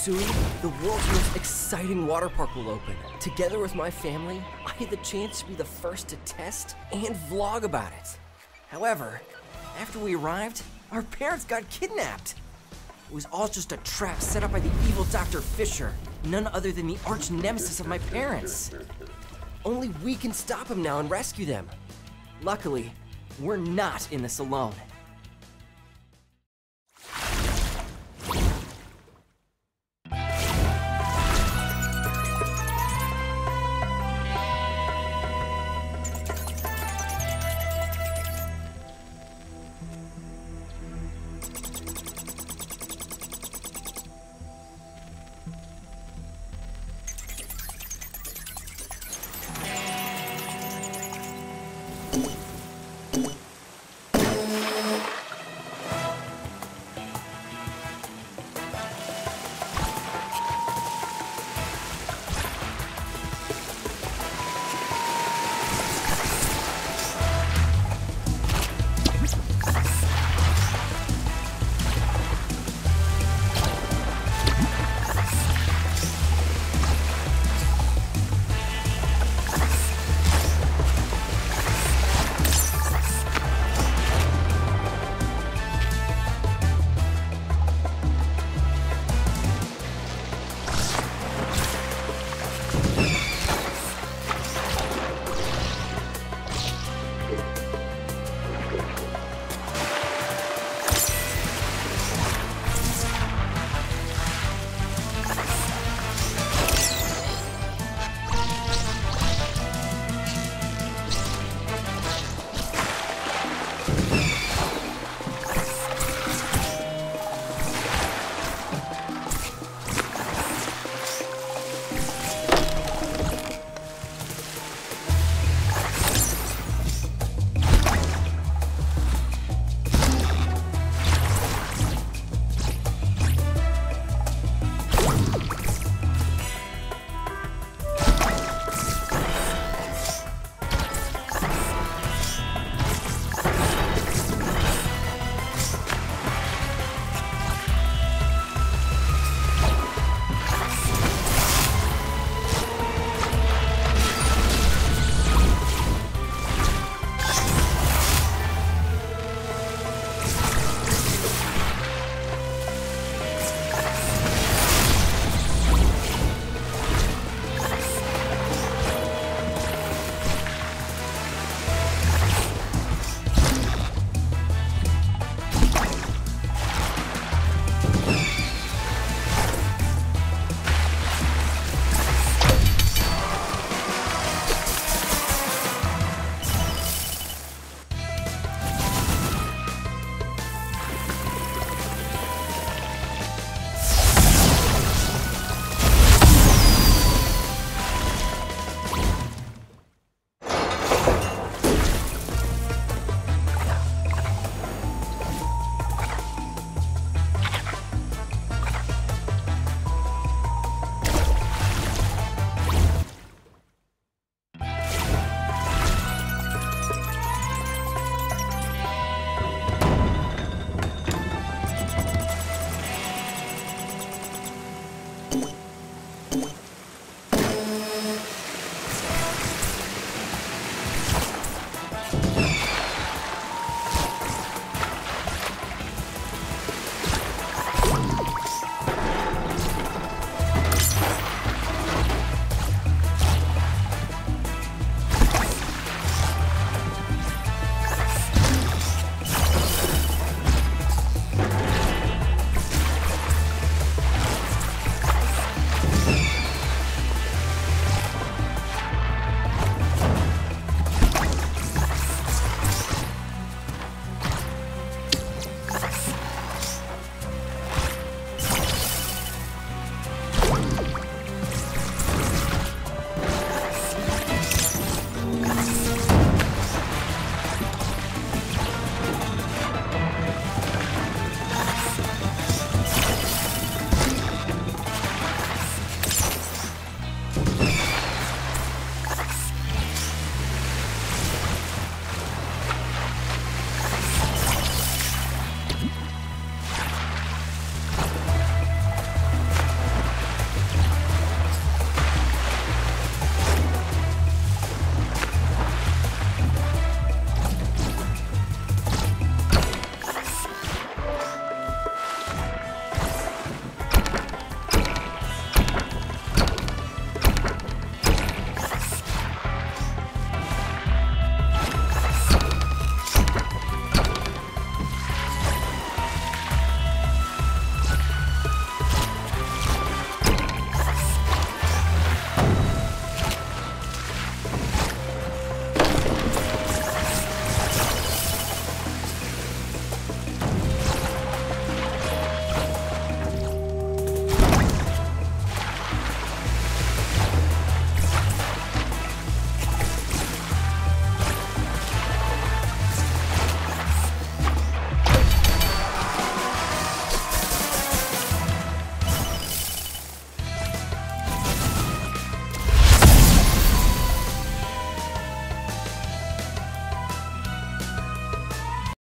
Soon, the world's most exciting water park will open. Together with my family, I had the chance to be the first to test and vlog about it. However, after we arrived, our parents got kidnapped. It was all just a trap set up by the evil Dr. Fisher, none other than the arch nemesis of my parents. Only we can stop him now and rescue them. Luckily, we're not in this alone.